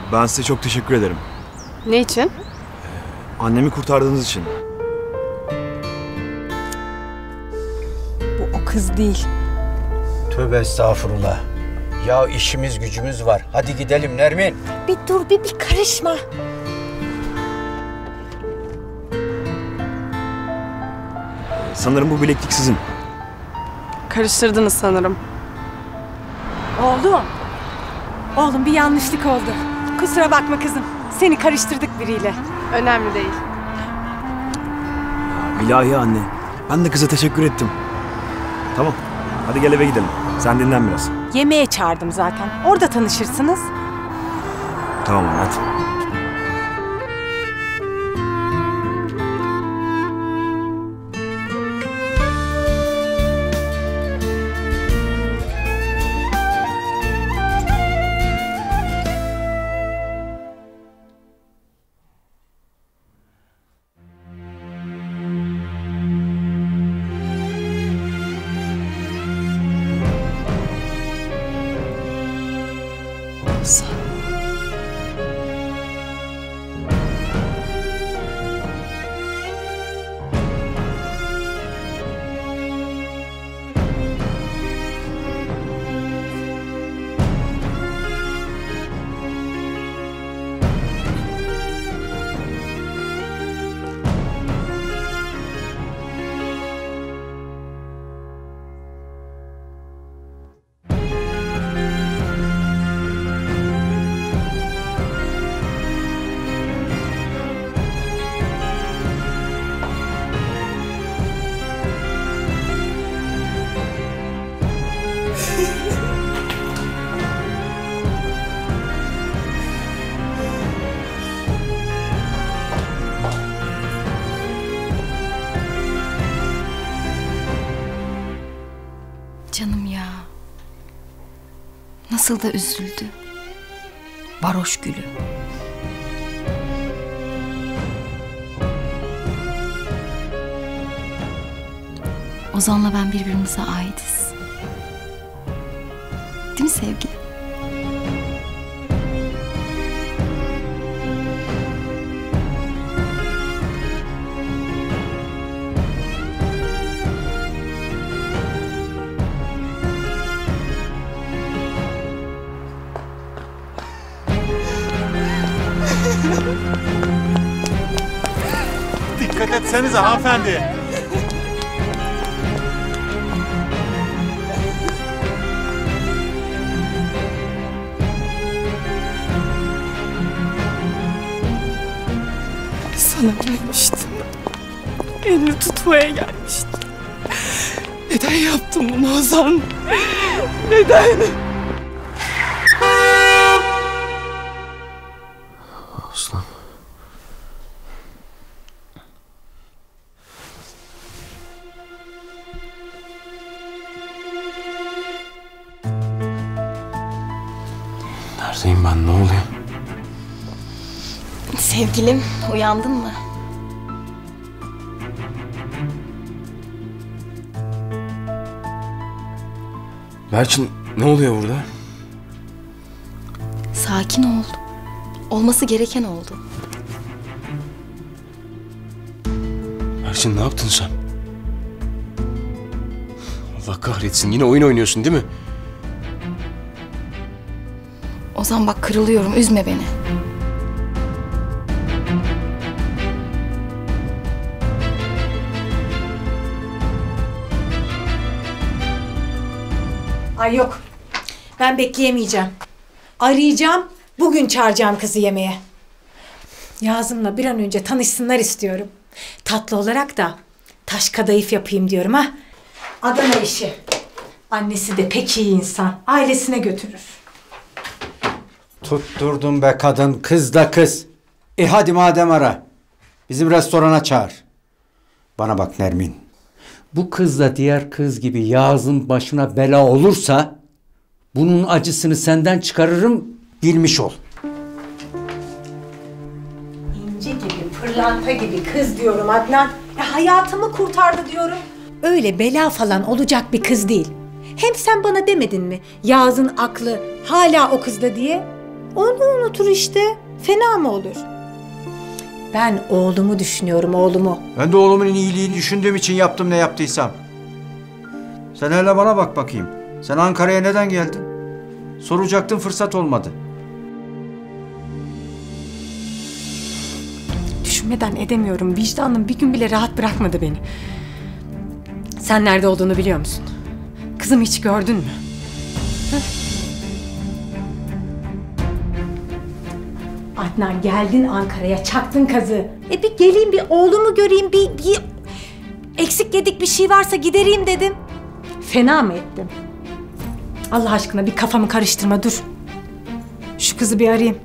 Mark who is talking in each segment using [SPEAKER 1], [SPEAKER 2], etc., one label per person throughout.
[SPEAKER 1] Ben size çok teşekkür ederim.
[SPEAKER 2] Ne için?
[SPEAKER 1] Annemi kurtardığınız için.
[SPEAKER 3] Bu o kız değil.
[SPEAKER 4] Tövbe estağfurullah. Ya işimiz gücümüz var. Hadi gidelim Nermin.
[SPEAKER 3] Bir dur, bir karışma.
[SPEAKER 1] Sanırım bu bileklik sizin.
[SPEAKER 2] Karıştırdınız sanırım.
[SPEAKER 3] Oğlum bir yanlışlık oldu. Kusura bakma kızım. Seni karıştırdık biriyle.
[SPEAKER 2] Önemli değil.
[SPEAKER 1] İlahi anne. Ben de kıza teşekkür ettim. Tamam. Hadi gel eve gidelim. Sen dinlen biraz.
[SPEAKER 3] Yemeğe çağırdım zaten. Orada tanışırsınız.
[SPEAKER 1] Tamam anne, hadi.
[SPEAKER 5] Canım ya. Nasıl da üzüldü. Varoş gülü. Ozan'la ben birbirimize aitiz. Değil mi sevgilim?
[SPEAKER 6] Dikkat etsenize hanımefendi.
[SPEAKER 2] Sana gelmiştim. Elini tutmaya gelmiştim. Neden yaptın bunu Ozan? Neden?
[SPEAKER 1] Aslan. Neredeyim ben? Ne oluyor?
[SPEAKER 5] Sevgilim, uyandın mı?
[SPEAKER 1] Berçin, ne oluyor burada?
[SPEAKER 5] Sakin ol. Olması gereken oldu.
[SPEAKER 7] Berçin, ne yaptın sen? Allah kahretsin, yine oyun oynuyorsun değil mi?
[SPEAKER 5] Ozan bak, kırılıyorum, üzme beni.
[SPEAKER 3] Ay yok. Ben bekleyemeyeceğim. Arayacağım. Bugün çağıracağım kızı yemeğe. Yazım'la bir an önce tanışsınlar istiyorum. Tatlı olarak da taş kadayıf yapayım diyorum ha. Adana işi. Annesi de pek iyi insan. Ailesine götürür.
[SPEAKER 4] Tutturdun be kadın, kız da kız. Hadi madem ara. Bizim restorana çağır. Bana bak Nermin. Bu kız da diğer kız gibi Yağız'ın başına bela olursa bunun acısını senden çıkarırım, bilmiş ol.
[SPEAKER 3] İnci gibi, pırlanta gibi kız diyorum Adnan. Ya hayatımı kurtardı diyorum. Öyle bela falan olacak bir kız değil. Hem sen bana demedin mi? Yağız'ın aklı hala o kızda diye. Onu unutur işte. Fena mı olur? Ben oğlumu düşünüyorum, oğlumu.
[SPEAKER 4] Ben de oğlumun iyiliğini düşündüğüm için yaptım ne yaptıysam. Sen hele bana bak bakayım. Sen Ankara'ya neden geldin? Soracaktın, fırsat olmadı.
[SPEAKER 3] Düşünmeden edemiyorum. Vicdanım bir gün bile rahat bırakmadı beni. Sen nerede olduğunu biliyor musun? Kızımı hiç gördün mü? Hı? Adnan, geldin Ankara'ya, çaktın kazı. Bir geleyim, bir oğlumu göreyim, bir eksik yedik bir şey varsa gidereyim dedim. Fena mı ettim? Allah aşkına bir kafamı karıştırma, dur. Şu kızı bir arayayım.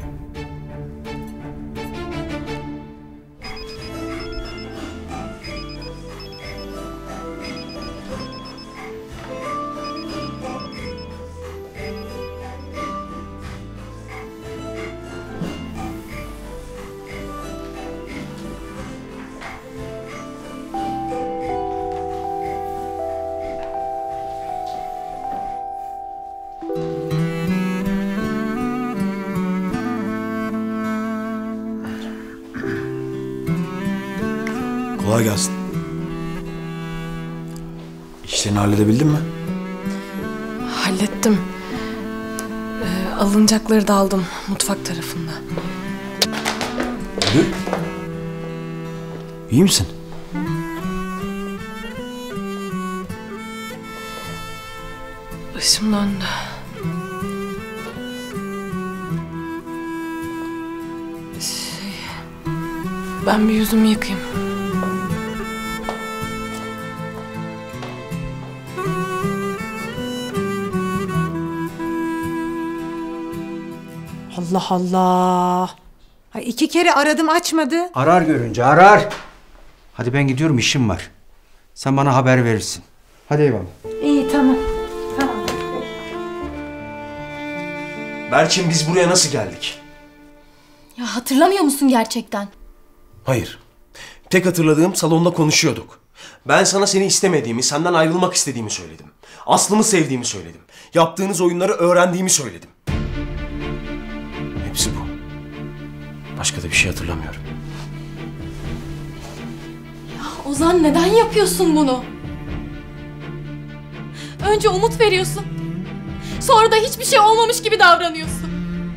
[SPEAKER 1] Kolay gelsin. İşlerini halledebildin mi?
[SPEAKER 2] Hallettim. Alınacakları da aldım mutfak tarafında.
[SPEAKER 1] Eylül. İyi misin?
[SPEAKER 2] Başım döndü. Ben bir yüzümü yıkayayım.
[SPEAKER 3] Allah Allah. Ay, 2 kere aradım, açmadı.
[SPEAKER 4] Arar görünce arar. Hadi ben gidiyorum, işim var. Sen bana haber verirsin. Hadi eyvallah.
[SPEAKER 3] İyi, tamam. Tamam.
[SPEAKER 7] Berçin, biz buraya nasıl geldik?
[SPEAKER 5] Ya hatırlamıyor musun gerçekten?
[SPEAKER 7] Hayır. Tek hatırladığım, salonda konuşuyorduk. Ben sana seni istemediğimi, senden ayrılmak istediğimi söyledim. Aslımı sevdiğimi söyledim. Yaptığınız oyunları öğrendiğimi söyledim. Hepsi bu. Başka da bir şey hatırlamıyorum.
[SPEAKER 5] Ozan, neden yapıyorsun bunu? Önce umut veriyorsun. Sonra da hiçbir şey olmamış gibi davranıyorsun.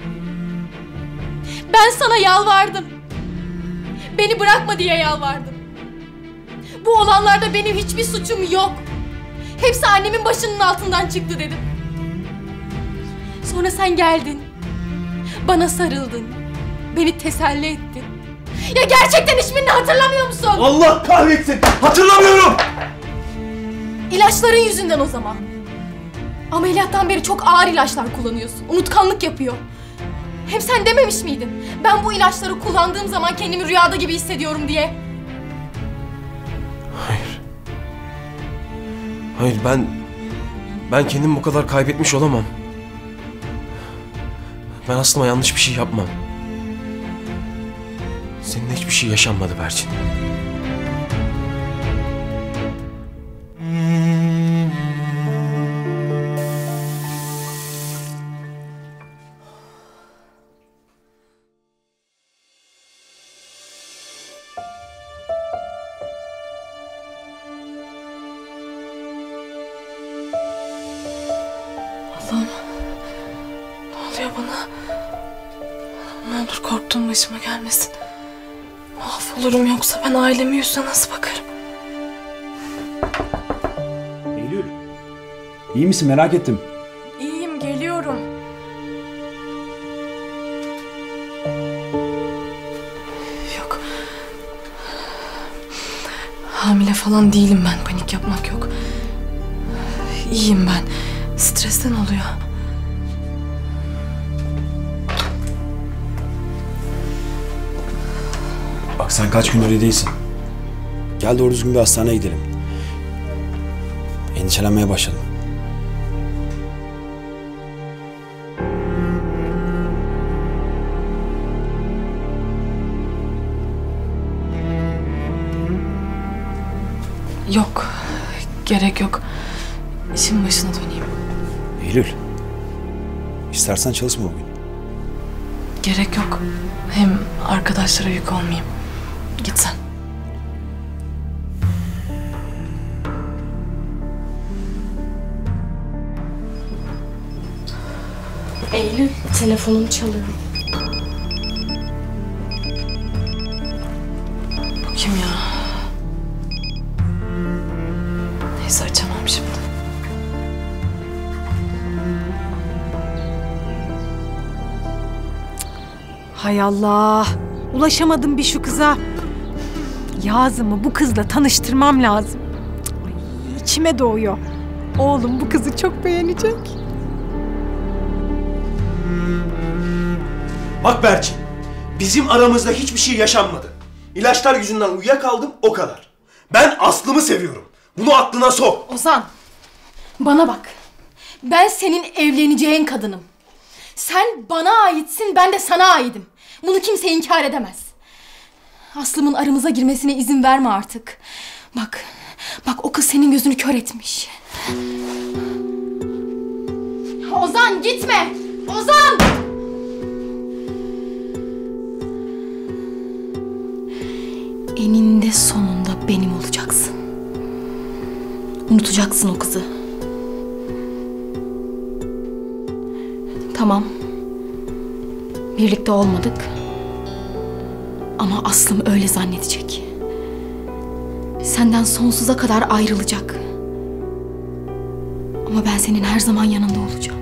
[SPEAKER 5] Ben sana yalvardım. Beni bırakma diye yalvardım. Bu olanlarda benim hiçbir suçum yok. Hepsi annemin başının altından çıktı dedim. Sonra sen geldin. Bana sarıldın. Beni teselli ettin. Ya gerçekten hiçbirini hatırlamıyor musun?
[SPEAKER 7] Allah kahretsin! Hatırlamıyorum!
[SPEAKER 5] İlaçların yüzünden o zaman. Ameliyattan beri çok ağır ilaçlar kullanıyorsun. Unutkanlık yapıyor. Hem sen dememiş miydin? Ben bu ilaçları kullandığım zaman kendimi rüyada gibi hissediyorum diye.
[SPEAKER 7] Hayır. Hayır, ben kendimi bu kadar kaybetmiş olamam. Ben aslında yanlış bir şey yapmam. Seninle hiçbir şey yaşanmadı Berçin.
[SPEAKER 2] Allah'ım. Ne oluyor bana? Ne olur korktuğum başıma gelmesin. Mahvolurum, yoksa ben ailemin yüzüne nasıl bakarım?
[SPEAKER 1] Eylül. İyi misin? Merak ettim.
[SPEAKER 2] İyiyim, geliyorum. Yok. Hamile falan değilim ben. Panik yapmak yok. İyiyim ben. Stresten oluyor.
[SPEAKER 1] Bak sen kaç gündür iyi değilsin. Gel doğru düzgün bir hastaneye gidelim. Endişelenmeye başladım.
[SPEAKER 2] Yok. Gerek yok. İşin başına döneyim.
[SPEAKER 1] Eylül. İstersen çalışma bugün.
[SPEAKER 2] Gerek yok. Hem arkadaşlara yük olmayayım. Git sen. Eylül, telefonum çalıyor. Bu kim ya? Neyse, açamam şimdi.
[SPEAKER 3] Hay Allah. Ulaşamadım bir şu kıza. Yazım'ı bu kızla tanıştırmam lazım. Ay, içime doğuyor. Oğlum bu kızı çok beğenecek.
[SPEAKER 7] Bak Berçin, bizim aramızda hiçbir şey yaşanmadı. İlaçlar yüzünden uyuyakaldım, o kadar. Ben Aslı'mı seviyorum. Bunu aklına sok.
[SPEAKER 5] Ozan, bana bak. Ben senin evleneceğin kadınım. Sen bana aitsin, ben de sana aidim. Bunu kimse inkar edemez. Aslım'ın aramıza girmesine izin verme artık. Bak o kız senin gözünü kör etmiş. Ozan gitme! Ozan! Eninde sonunda benim olacaksın. Unutacaksın o kızı. Tamam. Birlikte olmadık. Ama Aslım öyle zannedecek. Senden sonsuza kadar ayrılacak. Ama ben senin her zaman yanında olacağım.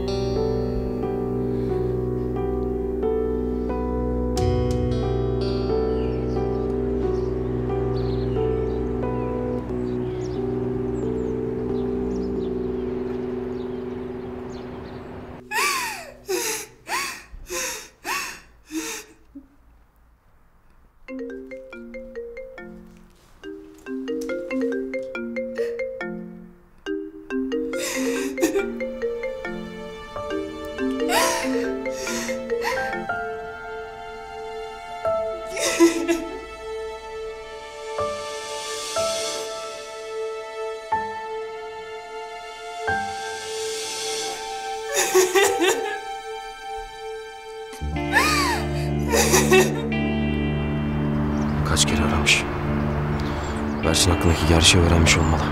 [SPEAKER 1] Kaç kere aramış. Berçin hakkındaki gerçeği öğrenmiş olmalı.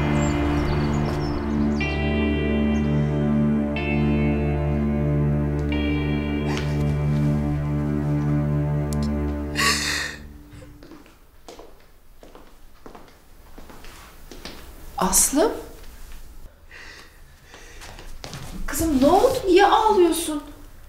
[SPEAKER 8] Aslım? Kızım ne oldu? Niye ağlıyorsun?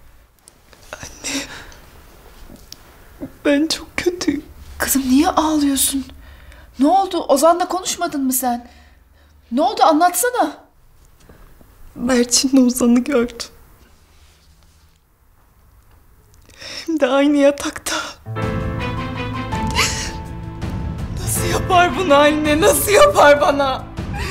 [SPEAKER 2] Ben çok kötüyüm.
[SPEAKER 8] Kızım niye ağlıyorsun? Ne oldu? Ozan'la konuşmadın mı sen? Ne oldu? Anlatsana.
[SPEAKER 2] Berçin'le Ozan'ı gördüm. Hem de aynı yatakta. Nasıl yapar bunu anne? Nasıl yapar bana?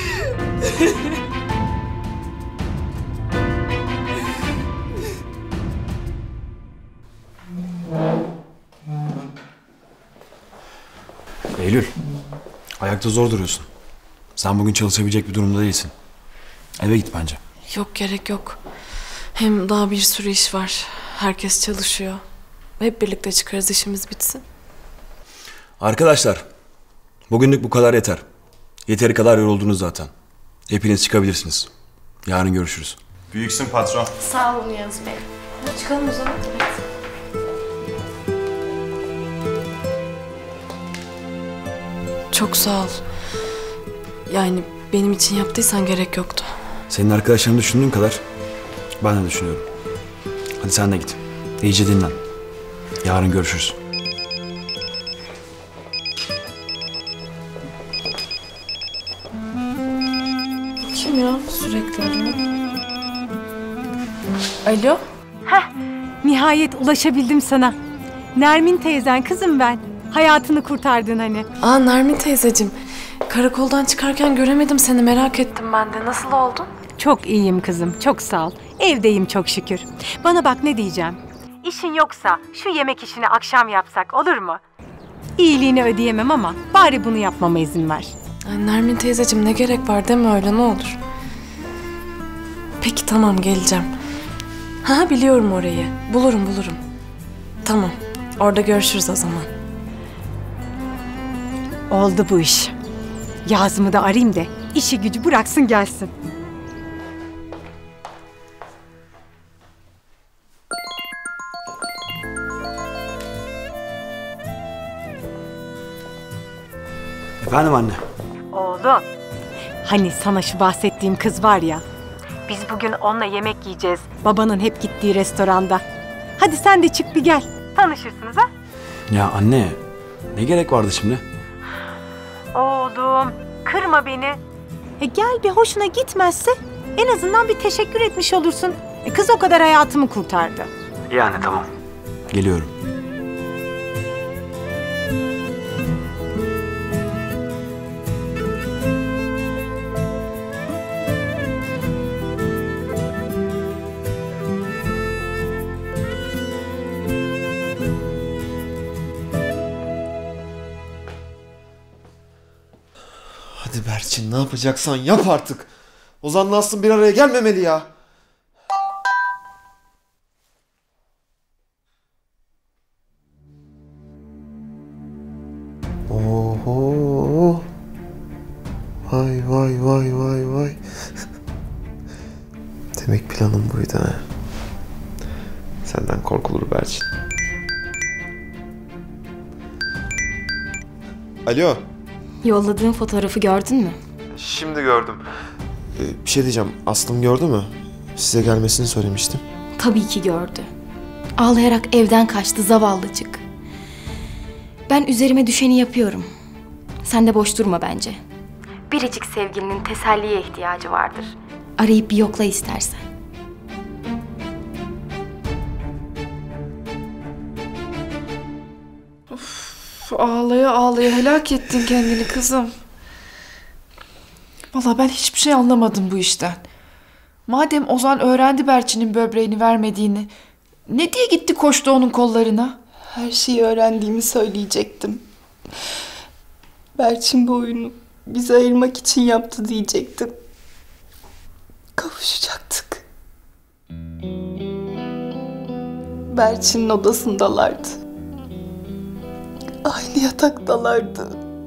[SPEAKER 1] Eylül, ayakta zor duruyorsun. Sen bugün çalışabilecek bir durumda değilsin. Eve git bence.
[SPEAKER 2] Yok, gerek yok. Hem daha bir sürü iş var. Herkes çalışıyor. Hep birlikte çıkarız, işimiz bitsin.
[SPEAKER 1] Arkadaşlar, bugünlük bu kadar yeter. Yeteri kadar yoruldunuz zaten. Hepiniz çıkabilirsiniz. Yarın görüşürüz.
[SPEAKER 6] Büyüksün patron.
[SPEAKER 2] Sağ olun Yağız Bey. Hadi çıkalım o zaman. Evet. Çok sağ ol. Yani benim için yaptıysan gerek yoktu.
[SPEAKER 1] Senin arkadaşlarını düşündüğün kadar ben de düşünüyorum. Hadi sen de git. İyice dinlen. Yarın görüşürüz.
[SPEAKER 2] Kim ya? Sürekli arıyor. Alo?
[SPEAKER 3] Nihayet ulaşabildim sana. Nermin teyzen kızım ben. Hayatını kurtardın hani.
[SPEAKER 2] Aa, Nermin teyzeciğim. Karakoldan çıkarken göremedim seni, merak ettim ben de. Nasıl oldun?
[SPEAKER 3] Çok iyiyim kızım, çok sağ ol. Evdeyim çok şükür. Bana bak ne diyeceğim. İşin yoksa şu yemek işini akşam yapsak olur mu? İyiliğini ödeyemem ama bari bunu yapmama izin ver.
[SPEAKER 2] Ay Nermin teyzeciğim, ne gerek var deme öyle, ne olur. Peki tamam, geleceğim. Ha, biliyorum orayı. Bulurum. Tamam. Orada görüşürüz o zaman.
[SPEAKER 3] Oldu bu iş. Yazımı da arayayım da işi gücü bıraksın gelsin.
[SPEAKER 1] Efendim anne.
[SPEAKER 3] Oğlum. Hani sana şu bahsettiğim kız var ya. Biz bugün onunla yemek yiyeceğiz. Babanın hep gittiği restoranda. Hadi sen de çık bir gel. Tanışırsınız ha?
[SPEAKER 1] Ya anne, ne gerek vardı şimdi?
[SPEAKER 3] Oğlum kırma beni. Gel bir hoşuna gitmezse en azından bir teşekkür etmiş olursun. Kız o kadar hayatımı kurtardı.
[SPEAKER 1] Yani tamam. Geliyorum.
[SPEAKER 9] Hadi Berçin, ne yapacaksan yap artık. Ozan'la Aslım bir araya gelmemeli ya. Oho. Vay vay vay vay vay. Demek planın buydu ha. Senden korkulur Berçin. Alo.
[SPEAKER 5] Yolladığın fotoğrafı gördün mü?
[SPEAKER 9] Şimdi gördüm. Bir şey diyeceğim. Aslım gördü mü? Size gelmesini söylemiştim.
[SPEAKER 5] Tabii ki gördü. Ağlayarak evden kaçtı zavallıcık. Ben üzerime düşeni yapıyorum. Sen de boş durma bence. Biricik sevgilinin teselliye ihtiyacı vardır. Arayıp bir yokla istersen.
[SPEAKER 8] Ağlaya ağlaya helak ettin kendini kızım. Vallahi ben hiçbir şey anlamadım bu işten. Madem Ozan öğrendi Berçin'in böbreğini vermediğini, ne diye gitti koştu onun kollarına?
[SPEAKER 10] Her şeyi öğrendiğimi söyleyecektim. Berçin bu oyunu bizi ayırmak için yaptı diyecektim. Kavuşacaktık. Berçin'in odasındalardı. Aynı yataktalardı.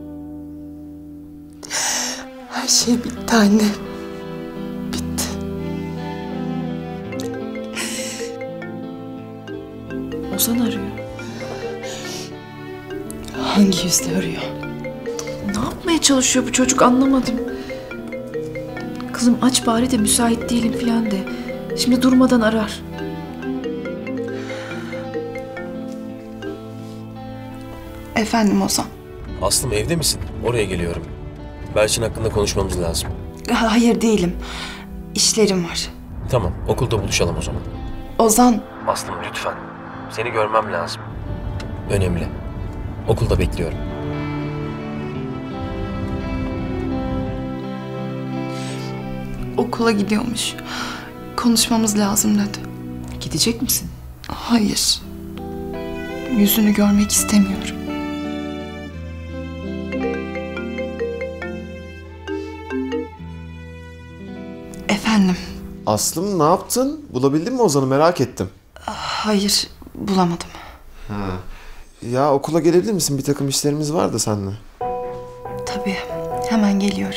[SPEAKER 10] Her şey bitti anne. Bitti.
[SPEAKER 8] Ozan arıyor.
[SPEAKER 10] Hangi yüzle arıyor?
[SPEAKER 8] Ne yapmaya çalışıyor bu çocuk anlamadım. Kızım aç bari de müsait değilim filan de. Şimdi durmadan arar.
[SPEAKER 10] Efendim Ozan.
[SPEAKER 7] Aslım evde misin? Oraya geliyorum. Berçin hakkında konuşmamız lazım.
[SPEAKER 10] Hayır değilim. İşlerim var.
[SPEAKER 7] Tamam, okulda buluşalım o zaman.
[SPEAKER 10] Ozan.
[SPEAKER 7] Aslım lütfen. Seni görmem lazım. Önemli. Okulda bekliyorum.
[SPEAKER 10] Okula gidiyormuş. Konuşmamız lazım dedi.
[SPEAKER 8] Gidecek misin?
[SPEAKER 10] Hayır. Yüzünü görmek istemiyorum. Efendim.
[SPEAKER 9] Aslım ne yaptın? Bulabildin mi Ozan'ı, merak ettim.
[SPEAKER 10] Hayır, bulamadım.
[SPEAKER 9] Ya okula gelebilir misin? Bir takım işlerimiz var da seninle.
[SPEAKER 10] Tabii, hemen geliyorum.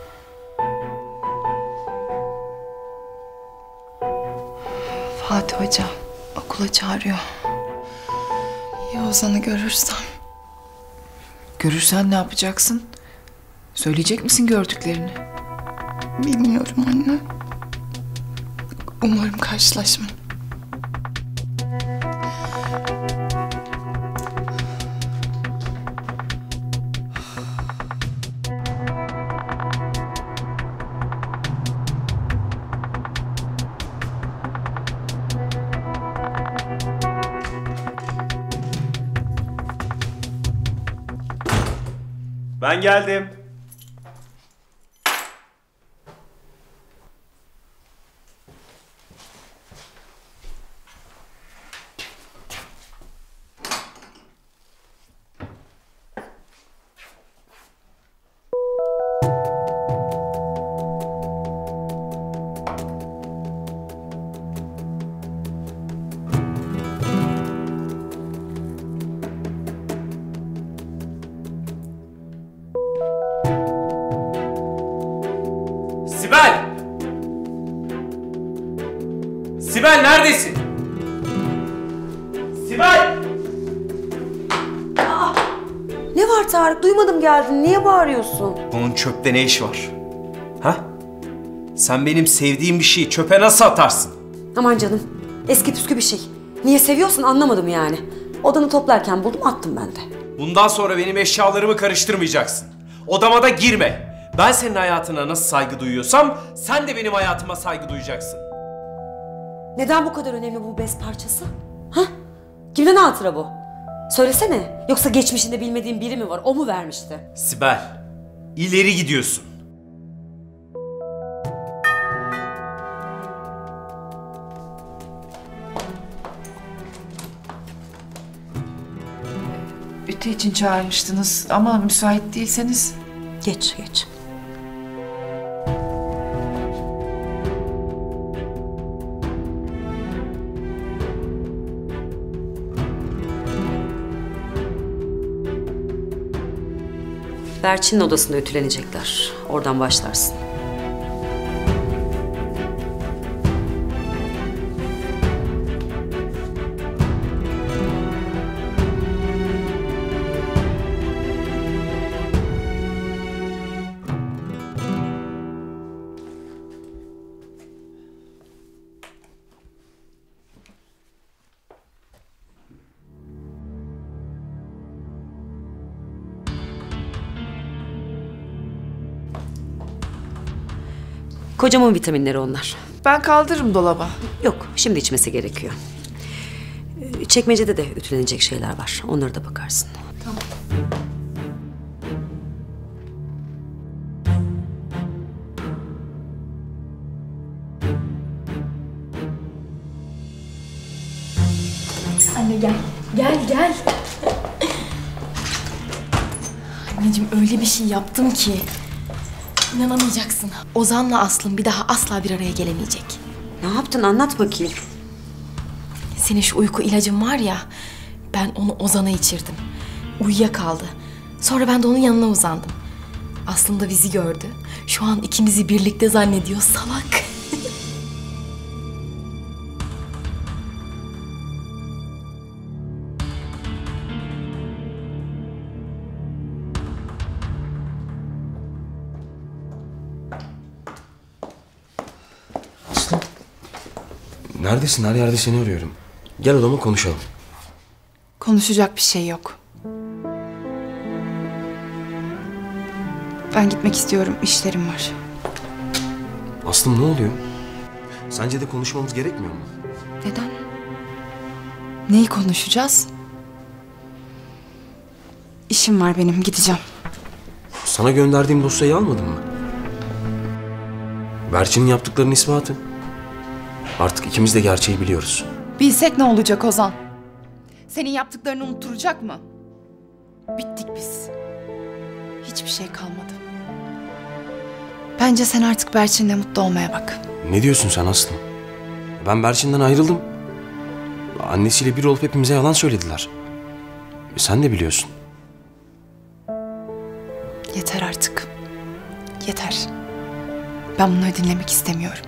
[SPEAKER 10] Fatih Hoca okula çağırıyor. Ya Ozan'ı görürsem?
[SPEAKER 8] Görürsen ne yapacaksın? Söyleyecek misin gördüklerini?
[SPEAKER 10] Bilmiyorum anne. Umarım karşılaşmam.
[SPEAKER 7] Ben geldim.
[SPEAKER 11] Sibel neredesin? Sibel!
[SPEAKER 12] Ne var Tarık? Duymadım geldin. Niye bağırıyorsun?
[SPEAKER 11] Bunun çöpte ne işi var? Ha? Sen benim sevdiğim bir şeyi çöpe nasıl atarsın?
[SPEAKER 12] Aman canım. Eski püskü bir şey. Niye seviyorsun anlamadım yani. Odanı toplarken buldum attım ben de.
[SPEAKER 11] Bundan sonra benim eşyalarımı karıştırmayacaksın. Odama da girme. Ben senin hayatına nasıl saygı duyuyorsam sen de benim hayatıma saygı duyacaksın.
[SPEAKER 12] Neden bu kadar önemli bu bez parçası? Ha? Kimden hatıra bu? Söylesene. Yoksa geçmişinde bilmediğin biri mi var? O mu vermişti?
[SPEAKER 11] Sibel, ileri gidiyorsun.
[SPEAKER 8] Ütü için çağırmıştınız ama müsait değilseniz...
[SPEAKER 12] Geç. Berçin'in odasında ütülenecekler. Oradan başlarsın. Kocamın vitaminleri onlar.
[SPEAKER 8] Ben kaldırırım dolaba.
[SPEAKER 12] Yok, şimdi içmesi gerekiyor. Çekmecede de ütülenecek şeyler var. Onlara da bakarsın.
[SPEAKER 8] Tamam.
[SPEAKER 5] Anne gel. Gel. Anneciğim öyle bir şey yaptım ki. İnanamayacaksın. Ozan'la Aslım bir daha asla bir araya gelemeyecek.
[SPEAKER 12] Ne yaptın? Anlat bakayım.
[SPEAKER 5] Senin şu uyku ilacın var ya, ben onu Ozan'a içirdim. Uyuyakaldı. Sonra ben de onun yanına uzandım. Aslında bizi gördü. Şu an ikimizi birlikte zannediyor, salak.
[SPEAKER 7] Aslı. Neredesin? Her yerde seni arıyorum. Gel odama konuşalım.
[SPEAKER 8] Konuşacak bir şey yok. Ben gitmek istiyorum. İşlerim var.
[SPEAKER 7] Aslım ne oluyor? Sence de konuşmamız gerekmiyor mu?
[SPEAKER 8] Neden? Neyi konuşacağız? İşim var benim. Gideceğim.
[SPEAKER 7] Sana gönderdiğim dosyayı almadın mı? Berçin'in yaptıklarının ispatı. Artık ikimiz de gerçeği biliyoruz.
[SPEAKER 8] Bilsek ne olacak Ozan? Senin yaptıklarını unutturacak mı? Bittik biz. Hiçbir şey kalmadı. Bence sen artık Berçin'le mutlu olmaya bak.
[SPEAKER 7] Ne diyorsun sen Aslı? Ben Berçin'den ayrıldım. Annesiyle bir olup hepimize yalan söylediler. Sen de biliyorsun.
[SPEAKER 8] Yeter artık. Yeter. Ben bunları dinlemek istemiyorum.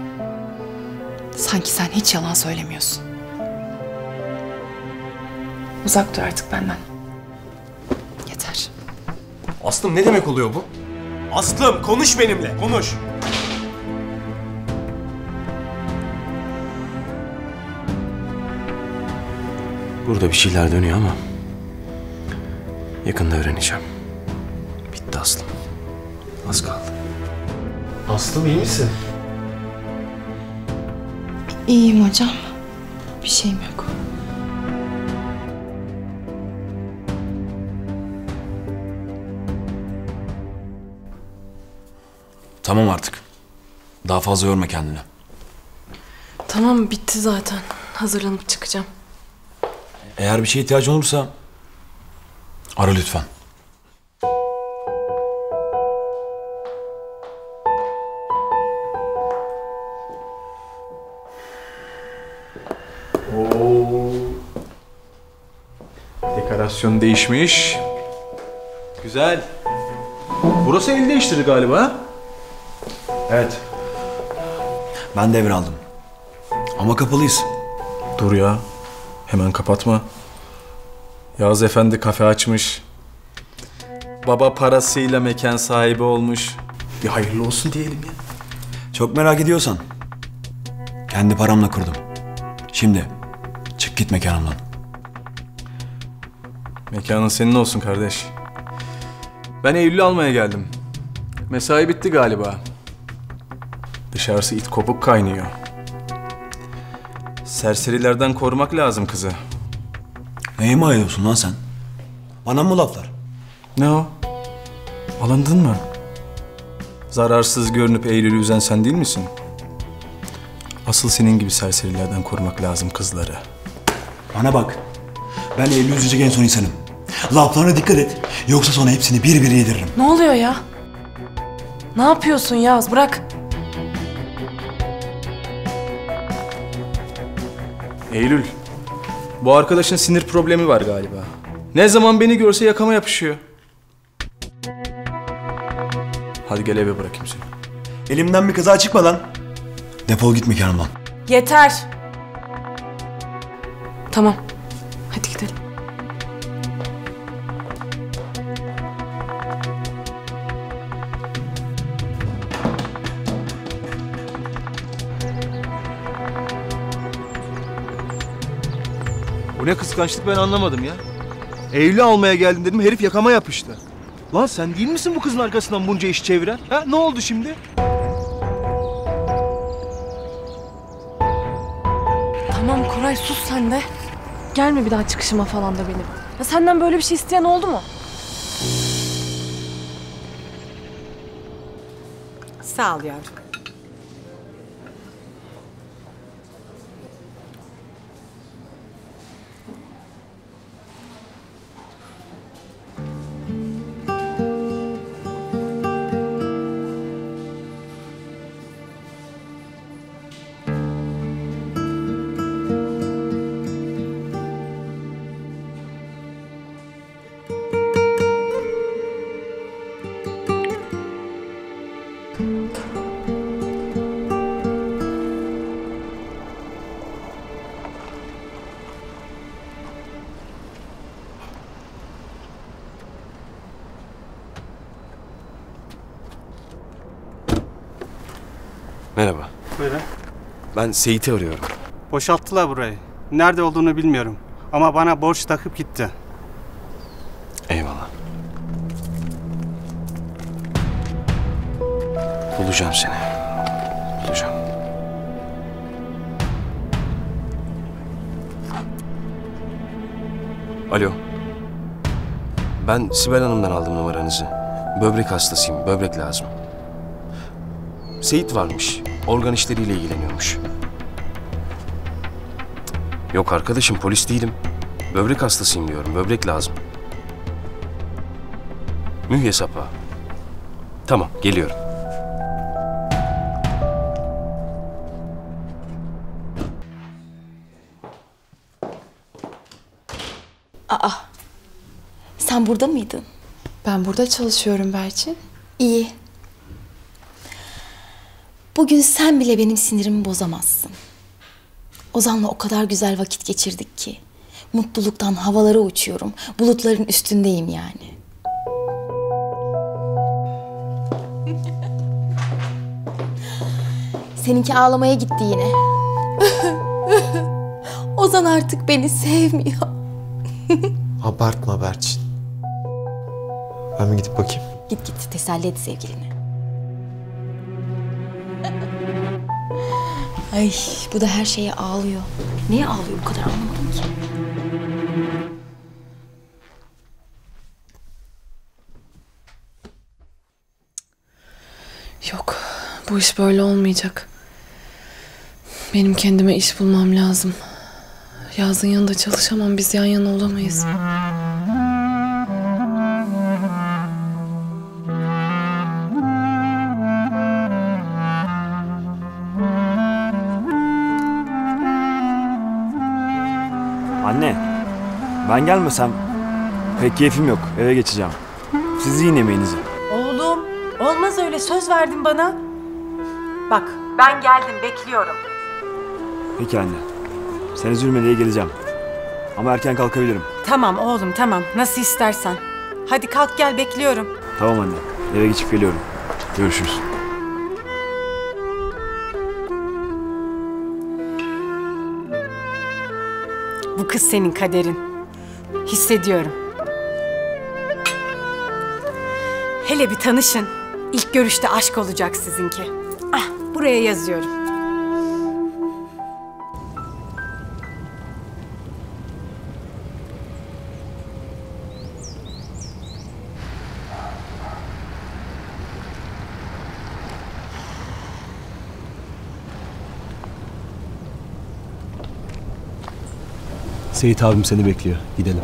[SPEAKER 8] Sanki sen hiç yalan söylemiyorsun. Uzak dur artık benden. Yeter.
[SPEAKER 7] Aslım ne demek oluyor bu? Aslım konuş benimle, konuş. Burada bir şeyler dönüyor ama yakında öğreneceğim. Bitti Aslım. Az kaldı. Aslım iyi misin?
[SPEAKER 8] İyiyim hocam. Bir şeyim yok.
[SPEAKER 1] Tamam artık. Daha fazla yorma kendini.
[SPEAKER 2] Tamam, bitti zaten. Hazırlanıp çıkacağım.
[SPEAKER 1] Eğer bir şeye ihtiyacın olursa ara lütfen.
[SPEAKER 6] Dekorasyon değişmiş. Güzel. Burası el değiştirdi galiba.
[SPEAKER 1] Evet. Ben devraldım. Ama kapalıyız.
[SPEAKER 6] Dur ya. Hemen kapatma. Yağız Efendi kafe açmış. Baba parasıyla mekan sahibi olmuş. Bir hayırlı olsun diyelim ya.
[SPEAKER 1] Çok merak ediyorsan. Kendi paramla kurdum. Şimdi çık git mekanımdan.
[SPEAKER 6] Mekanın senin olsun kardeş. Ben Eylül'ü almaya geldim. Mesai bitti galiba. Dışarısı it kopuk kaynıyor. Serserilerden korumak lazım kızı.
[SPEAKER 1] Neye mi ayırıyorsun lan sen? Bana mı laflar?
[SPEAKER 6] Ne o? Alındın mı? Zararsız görünüp Eylül'ü üzen sen değil misin? Asıl senin gibi serserilerden korumak lazım kızları.
[SPEAKER 1] Bana bak. Ben Eylül'ü üzecek en son insanım. Laflarına dikkat et. Yoksa sonra hepsini bir bir yediririm.
[SPEAKER 2] Ne oluyor ya? Ne yapıyorsun Yağız? Bırak.
[SPEAKER 6] Eylül, bu arkadaşın sinir problemi var galiba. Ne zaman beni görse yakama yapışıyor. Hadi gel eve bırakayım seni.
[SPEAKER 1] Elimden bir kaza çıkmadan defol git mekanımdan.
[SPEAKER 2] Yeter. Tamam. Hadi gidelim.
[SPEAKER 13] Bu ne kıskançlık ben anlamadım ya. Eylül'ü almaya geldim dedim, herif yakama yapıştı. Lan sen değil misin bu kızın arkasından bunca iş çeviren? Ha? Ne oldu şimdi?
[SPEAKER 2] Tamam Koray, sus sen de. Gelme bir daha çıkışıma falan da benim. Ya senden böyle bir şey isteyen oldu mu?
[SPEAKER 3] Sağ ol yavrum.
[SPEAKER 7] Merhaba.
[SPEAKER 14] Buyurun.
[SPEAKER 7] Ben Seyit'i arıyorum.
[SPEAKER 14] Boşalttılar burayı. Nerede olduğunu bilmiyorum. Ama bana borç takıp gitti.
[SPEAKER 7] Eyvallah. Bulacağım seni. Bulacağım. Alo. Ben Sibel Hanım'dan aldım numaranızı. Böbrek hastasıyım. Böbrek lazım. Seyit varmış. Organ işleriyle ilgileniyormuş. Yok arkadaşım, polis değilim. Böbrek hastasıyım diyorum. Böbrek lazım. Mühye Sapağı. Tamam, geliyorum.
[SPEAKER 5] Aa, sen burada mıydın?
[SPEAKER 8] Ben burada çalışıyorum Berçin.
[SPEAKER 5] İyi. Bugün sen bile benim sinirimi bozamazsın. Ozan'la o kadar güzel vakit geçirdik ki. Mutluluktan havalara uçuyorum. Bulutların üstündeyim yani. Seninki ağlamaya gitti yine. Ozan artık beni sevmiyor.
[SPEAKER 9] Abartma Berçin. Ben mi gidip bakayım?
[SPEAKER 5] Git git, teselli et sevgilini. Ay, bu da her şeye ağlıyor. Niye ağlıyor bu kadar anlamadım ki.
[SPEAKER 2] Yok, bu iş böyle olmayacak. Benim kendime iş bulmam lazım. Yağız'ın yanında çalışamam, biz yan yana olamayız.
[SPEAKER 1] Anne, ben gelmesem pek keyfim yok. Eve geçeceğim. Siz yiyin yemeğinizi.
[SPEAKER 3] Oğlum, olmaz öyle, söz verdin bana. Bak, ben geldim, bekliyorum.
[SPEAKER 1] Peki anne. Sen üzülme diye geleceğim. Ama erken kalkabilirim.
[SPEAKER 3] Tamam oğlum tamam. Nasıl istersen. Hadi kalk gel bekliyorum.
[SPEAKER 1] Tamam anne. Eve geçip geliyorum. Görüşürüz.
[SPEAKER 3] Bu kız senin kaderin. Hissediyorum. Hele bir tanışın. İlk görüşte aşk olacak sizinki. Ah, buraya yazıyorum.
[SPEAKER 1] Seyit abim seni bekliyor. Gidelim.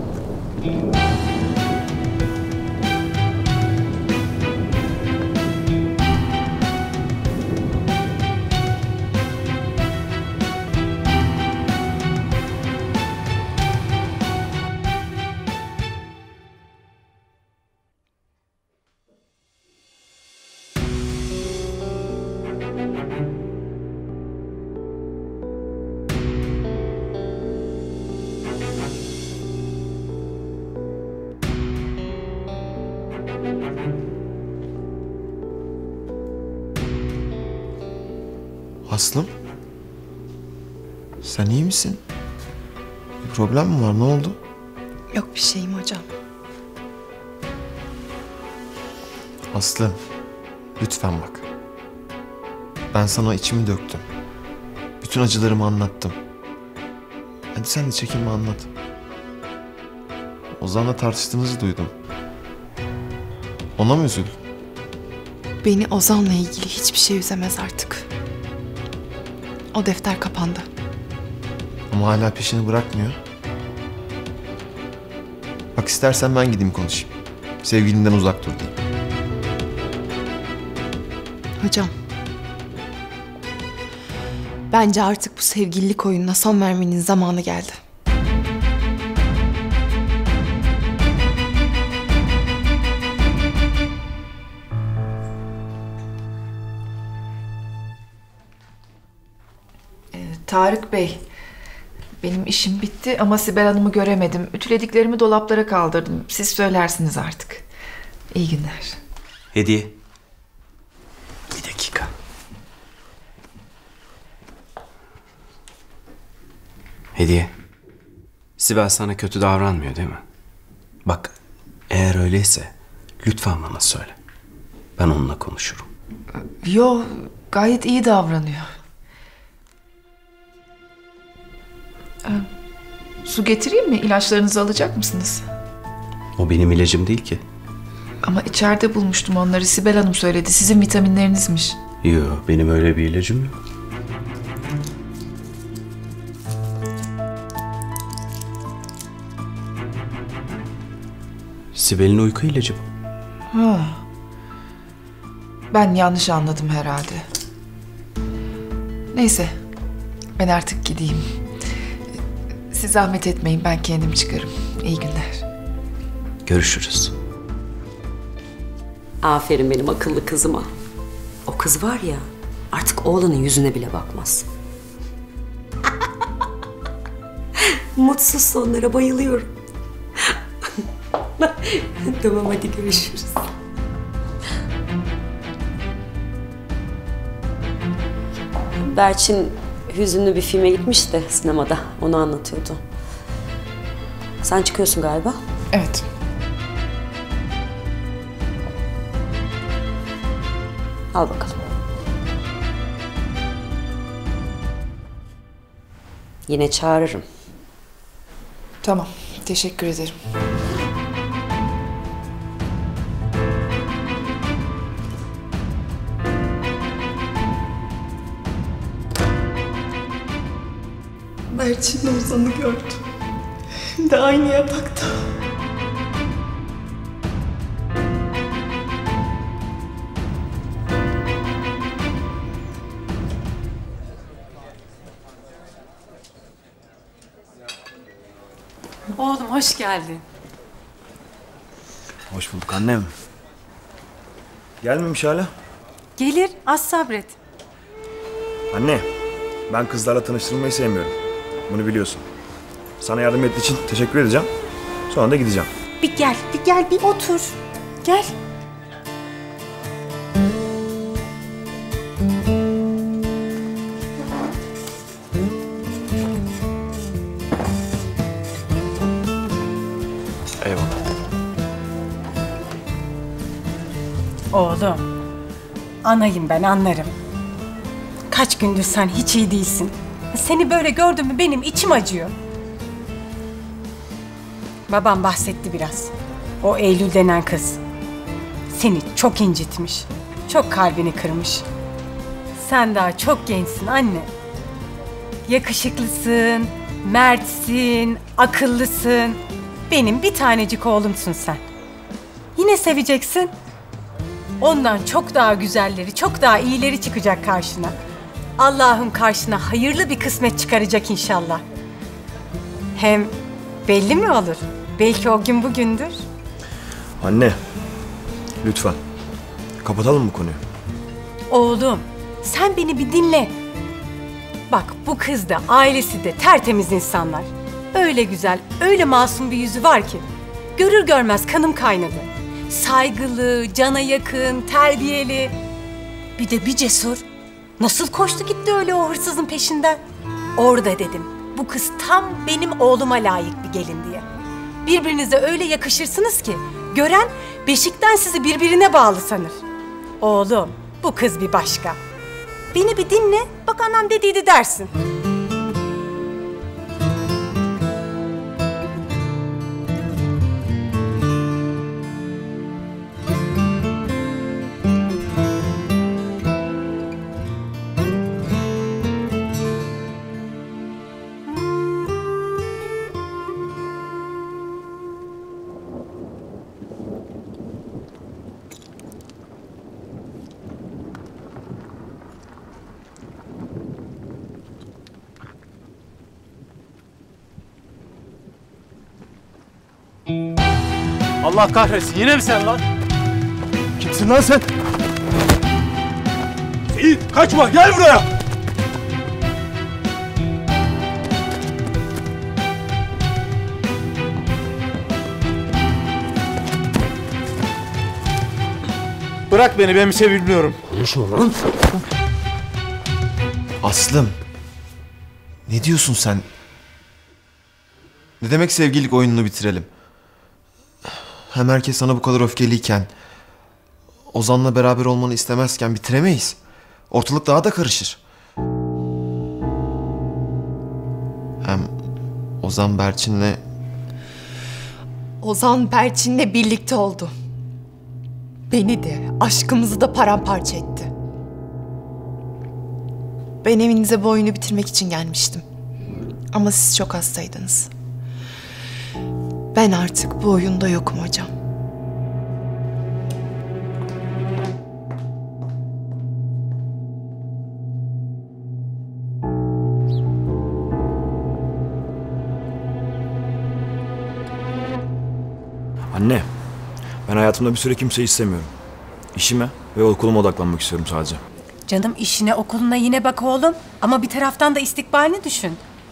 [SPEAKER 9] Aslım? Sen iyi misin? Bir problem mi var? Ne oldu?
[SPEAKER 8] Yok bir şeyim hocam.
[SPEAKER 9] Aslı, lütfen bak. Ben sana içimi döktüm. Bütün acılarımı anlattım. Hadi sen de çekinme anlat. Ozan'la tartıştığınızı duydum. Ona mı üzüldün?
[SPEAKER 8] Beni Ozan'la ilgili hiçbir şey üzemez artık. O defter kapandı.
[SPEAKER 9] Ama hala peşini bırakmıyor. Bak istersen ben gideyim konuşayım. Sevgilinden uzak dur diyeyim.
[SPEAKER 8] Hocam. Bence artık bu sevgililik oyununa son vermenin zamanı geldi.
[SPEAKER 15] Tarık Bey, benim işim bitti ama Sibel Hanım'ı göremedim. Ütülediklerimi dolaplara kaldırdım. Siz söylersiniz artık. İyi günler.
[SPEAKER 16] Hediye. Bir dakika. Hediye. Sibel sana kötü davranmıyor değil mi? Bak, eğer öyleyse lütfen bana söyle. Ben onunla konuşurum.
[SPEAKER 15] Yo, gayet iyi davranıyor. Su getireyim mi? İlaçlarınızı alacak mısınız?
[SPEAKER 16] O benim ilacım değil ki.
[SPEAKER 15] Ama içeride bulmuştum onları. Sibel Hanım söyledi. Sizin vitaminlerinizmiş.
[SPEAKER 16] Yo, benim öyle bir ilacım yok. Sibel'in uyku ilacı bu.
[SPEAKER 15] Ha. Ben yanlış anladım herhalde. Neyse. Ben artık gideyim. Siz zahmet etmeyin. Ben kendim çıkarım. İyi günler.
[SPEAKER 16] Görüşürüz.
[SPEAKER 12] Aferin benim akıllı kızıma. O kız var ya, artık oğlanın yüzüne bile bakmaz. Mutsuz sonlara bayılıyorum. Tamam hadi görüşürüz. Berçin hüzünlü bir filme gitmiş de sinemada. Onu anlatıyordu. Sen çıkıyorsun galiba.
[SPEAKER 15] Evet.
[SPEAKER 12] Al bakalım. Yine çağırırım.
[SPEAKER 15] Tamam. Teşekkür ederim.
[SPEAKER 10] Berçin'le Ozan'ı gördüm. Hem de aynı yatakta.
[SPEAKER 3] Oğlum hoş geldin.
[SPEAKER 1] Hoş bulduk annem. Gelmemiş hala.
[SPEAKER 3] Gelir, az sabret.
[SPEAKER 1] Anne, Ben kızlarla tanıştırılmayı sevmiyorum. Bunu biliyorsun. Sana yardım ettiği için teşekkür edeceğim. Sonra da gideceğim.
[SPEAKER 3] Bir gel bir otur. Gel.
[SPEAKER 1] Eyvallah.
[SPEAKER 3] Oğlum, anayım ben, anlarım. Kaç gündür sen hiç iyi değilsin. Seni böyle gördüm mü benim içim acıyor. Babam bahsetti biraz. O Eylül denen kız. Seni çok incitmiş. Çok kalbini kırmış. Sen daha çok gençsin anne. Yakışıklısın, mertsin, akıllısın. Benim bir tanecik oğlumsun sen. Yine seveceksin. Ondan çok daha güzelleri, çok daha iyileri çıkacak karşına. Allah'ım karşına hayırlı bir kısmet çıkaracak inşallah. Hem belli mi olur? Belki o gün bugündür.
[SPEAKER 1] Anne, lütfen. Kapatalım mı konuyu?
[SPEAKER 3] Oğlum, sen beni bir dinle. Bak bu kız da, ailesi de tertemiz insanlar. Öyle güzel, öyle masum bir yüzü var ki. Görür görmez kanım kaynadı. Saygılı, cana yakın, terbiyeli. Bir de bir cesur. Nasıl koştu gitti öyle o hırsızın peşinden. Orada dedim, bu kız tam benim oğluma layık bir gelin diye. Birbirinize öyle yakışırsınız ki gören beşikten sizi birbirine bağlı sanır. Oğlum, bu kız bir başka. Beni bir dinle, bak anam dediydi dersin.
[SPEAKER 13] Allah kahretsin, yine mi sen lan? Kimsin lan sen? Seyit, kaçma, gel buraya! Bırak beni, ben bir şey bilmiyorum.
[SPEAKER 9] Konuşma lan. Aslım. Ne diyorsun sen? Ne demek sevgililik oyununu bitirelim? Hem herkes sana bu kadar öfkeliyken, Ozan'la beraber olmanı istemezken bitiremeyiz. Ortalık daha da karışır. Hem Ozan Berçin'le...
[SPEAKER 17] Ozan Berçin'le birlikte oldu. Beni de, aşkımızı da paramparça etti. Ben evinize bu oyunu bitirmek için gelmiştim. Ama siz çok hastaydınız. Ben artık bu oyunda yokum hocam.
[SPEAKER 1] Anne, ben hayatımda bir süre kimseyi istemiyorum. İşime ve okuluma odaklanmak istiyorum sadece.
[SPEAKER 3] Canım işine okuluna yine bak oğlum. Ama bir taraftan da istikbalini düşün.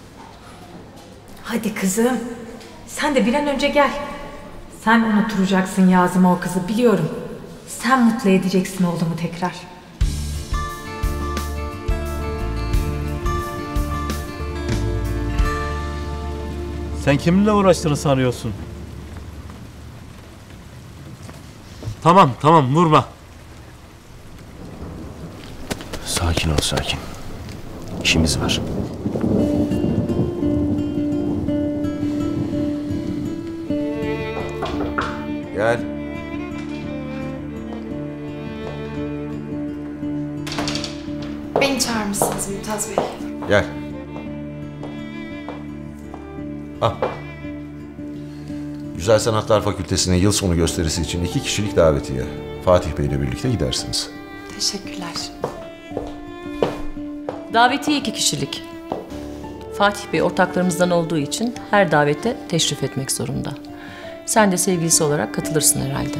[SPEAKER 3] Hadi kızım. Sen de bir an önce gel. Sen unutturacaksın Yazım'a o kızı biliyorum. Sen mutlu edeceksin oğlumu tekrar.
[SPEAKER 13] Sen kiminle uğraştığını sanıyorsun? Tamam, vurma.
[SPEAKER 11] Sakin ol, sakin. İşimiz var.
[SPEAKER 9] Gel.
[SPEAKER 5] Beni çağırmışsınız Mümtaz Bey.
[SPEAKER 9] Gel.
[SPEAKER 18] Ah. Güzel Sanatlar Fakültesi'ne yıl sonu gösterisi için 2 kişilik davetiye. Fatih Bey ile birlikte gidersiniz.
[SPEAKER 5] Teşekkürler.
[SPEAKER 19] Davetiye 2 kişilik. Fatih Bey ortaklarımızdan olduğu için her davete teşrif etmek zorunda. Sen de sevgilisi olarak katılırsın herhalde.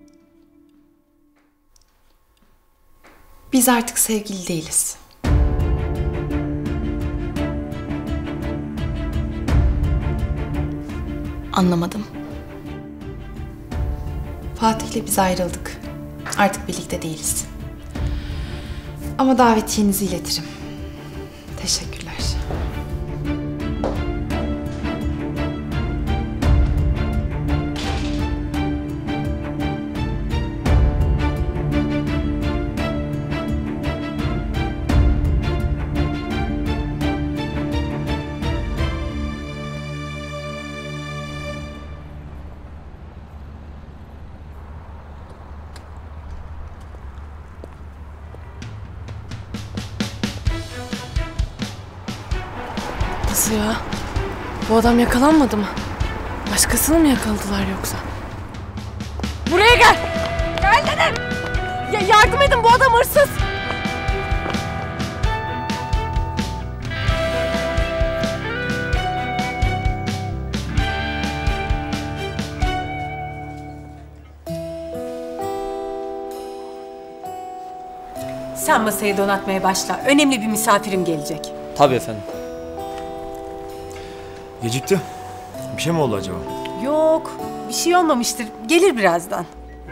[SPEAKER 5] Biz artık sevgili değiliz. Anlamadım. Fatih'le biz ayrıldık. Artık birlikte değiliz. Ama davetiyenizi iletirim. Teşekkürler.
[SPEAKER 2] Nasıl ya? Bu adam yakalanmadı mı? Başkasını mı yakaladılar yoksa? Buraya gel! Gel dedim! Yardım edin, bu adam hırsız!
[SPEAKER 3] Sen masayı donatmaya başla. Önemli bir misafirim gelecek.
[SPEAKER 20] Tabii efendim.
[SPEAKER 1] Gecikti. Bir şey mi oldu acaba?
[SPEAKER 3] Yok, bir şey olmamıştır. Gelir birazdan.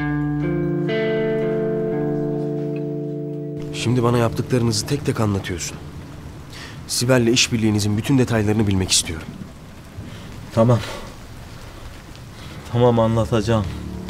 [SPEAKER 7] Şimdi bana yaptıklarınızı tek tek anlatıyorsun. Sibel'le işbirliğinizin bütün detaylarını bilmek istiyorum.
[SPEAKER 20] Tamam. Tamam, anlatacağım.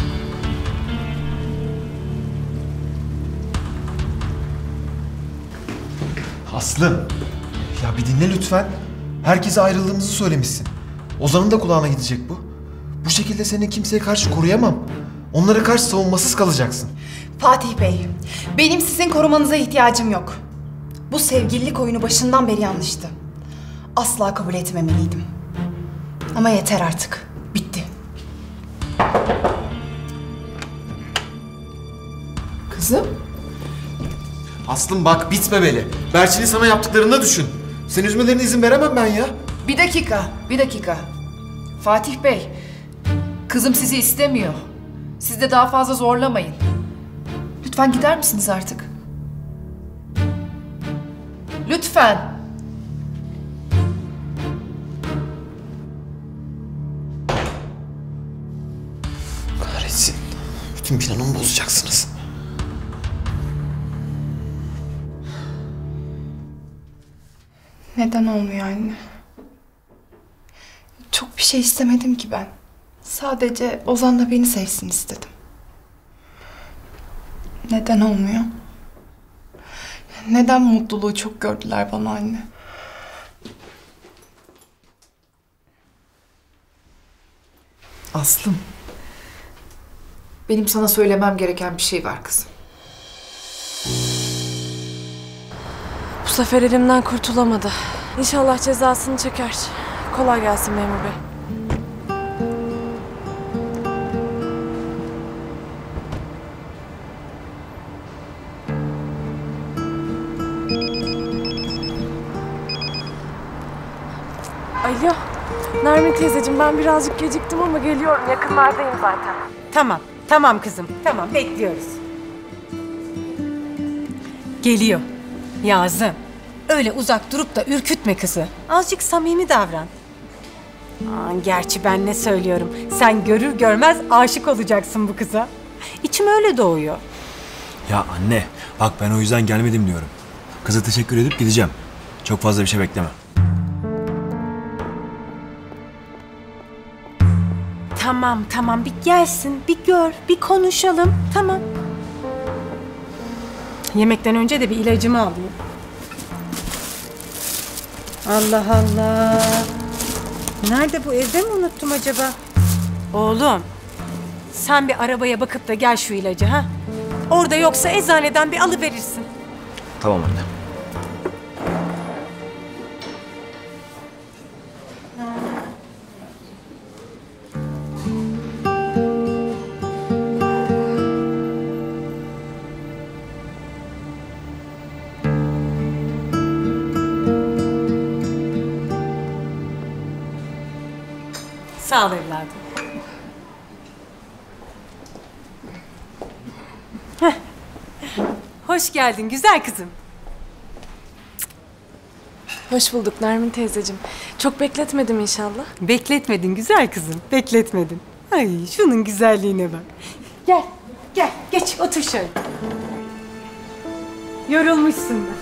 [SPEAKER 9] Aslım, ya bir dinle lütfen. Herkese ayrıldığımızı söylemişsin. Ozan'ın da kulağına gidecek bu. Bu şekilde seni kimseye karşı koruyamam. Onlara karşı savunmasız kalacaksın.
[SPEAKER 5] Fatih Bey, benim sizin korumanıza ihtiyacım yok. Bu sevgililik oyunu başından beri yanlıştı. Asla kabul etmemeliydim. Ama yeter artık. Bitti.
[SPEAKER 8] Kızım?
[SPEAKER 9] Aslım bak, bitmemeli. Berçin'in sana yaptıklarını da düşün. Seni üzmelerine izin veremem ben ya.
[SPEAKER 8] Bir dakika. Fatih Bey, kızım sizi istemiyor. Siz de daha fazla zorlamayın. Lütfen gider misiniz artık? Lütfen.
[SPEAKER 9] Kahretsin. Bütün planımı bozacaksınız.
[SPEAKER 5] Neden olmuyor anne? Çok bir şey istemedim ki ben. Sadece Ozan'la beni sevsin istedim. Neden olmuyor? Neden mutluluğu çok gördüler bana anne?
[SPEAKER 8] Aslım, benim sana söylemem gereken bir şey var kızım.
[SPEAKER 2] Bu sefer elimden kurtulamadı. İnşallah cezasını çeker. Kolay gelsin memur bey. Alo, Nermin teyzeciğim, ben birazcık geciktim ama geliyorum. Yakınlardayım zaten.
[SPEAKER 3] Tamam kızım. Tamam, bekliyoruz. Geliyor. Yazım. Öyle uzak durup da ürkütme kızı. Azıcık samimi davran. Gerçi ben ne söylüyorum. Sen görür görmez aşık olacaksın bu kıza. İçim öyle doğuyor.
[SPEAKER 1] Ya anne, bak ben o yüzden gelmedim diyorum. Kıza teşekkür edip gideceğim. Çok fazla bir şey bekleme.
[SPEAKER 3] Tamam, bir gelsin, bir gör, bir konuşalım. Tamam. Yemekten önce de bir ilacımı alayım. Allah Allah. Nerede bu, evde mi unuttum acaba? Oğlum, sen bir arabaya bakıp da gel şu ilacı ha. Orada yoksa eczaneden bir alıverirsin.
[SPEAKER 1] Tamam anne.
[SPEAKER 3] Sağ ol evladım. Heh. Hoş geldin güzel kızım.
[SPEAKER 2] Hoş bulduk Nermin teyzeciğim. Çok bekletmedim inşallah.
[SPEAKER 3] Bekletmedin güzel kızım, bekletmedin. Ay şunun güzelliğine bak. Gel, gel, geç otur şöyle. Yorulmuşsundur.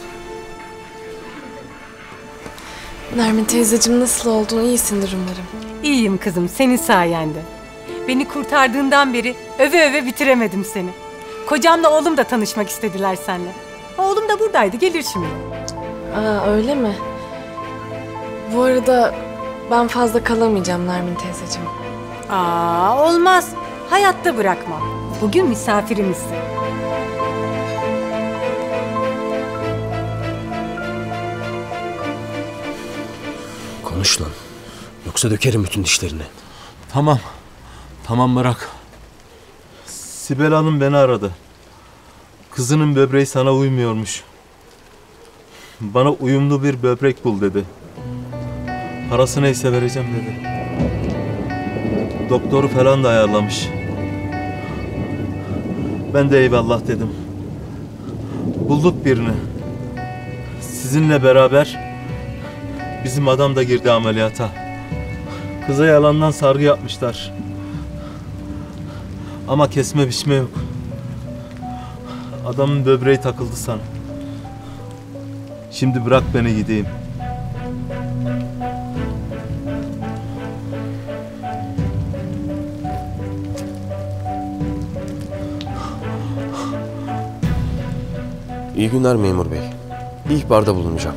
[SPEAKER 2] Nermin teyzeciğim nasıl oldun? İyisindir umarım.
[SPEAKER 3] İyiyim kızım, senin sayende. Beni kurtardığından beri öve öve bitiremedim seni. Kocamla oğlum da tanışmak istediler seninle. Oğlum da buradaydı, gelir şimdi.
[SPEAKER 2] Aa öyle mi? Bu arada ben fazla kalamayacağım Nermin teyzeciğim.
[SPEAKER 3] Aa olmaz. Hayatta bırakmam. Bugün misafirimizsin.
[SPEAKER 7] Konuş lan. Yoksa dökerim bütün dişlerini.
[SPEAKER 20] Tamam. Tamam bırak. Sibel Hanım beni aradı. Kızının böbreği sana uymuyormuş. Bana uyumlu bir böbrek bul dedi. Parası neyse vereceğim dedi. Doktoru falan da ayarlamış. Ben de eyvallah dedim. Bulduk birini. Sizinle beraber bizim adam da girdi ameliyata. Kıza yalandan sargı yapmışlar. Ama kesme biçme yok. Adamın böbreği takıldı sana. Şimdi bırak beni gideyim.
[SPEAKER 7] İyi günler memur bey. Bir ihbarda bulunacağım.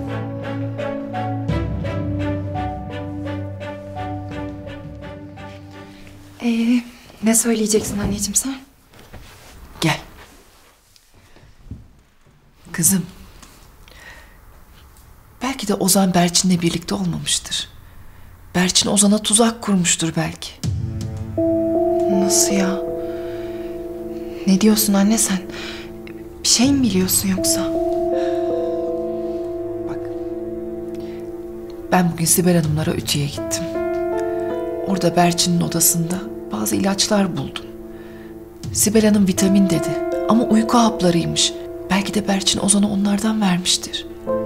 [SPEAKER 15] Ne söyleyeceksin anneciğim sen? Gel. Kızım. Belki de Ozan Berçin'le birlikte olmamıştır. Berçin Ozan'a tuzak kurmuştur belki. Nasıl ya? Ne diyorsun anne sen? Bir şey mi biliyorsun yoksa? Bak. Ben bugün Sibel Hanımlara ütüye gittim. Orada Berçin'in odasında bazı ilaçlar buldum. Sibel Hanım vitamin dedi ama uyku haplarıymış. Belki de Berçin Ozan'a onlardan vermiştir.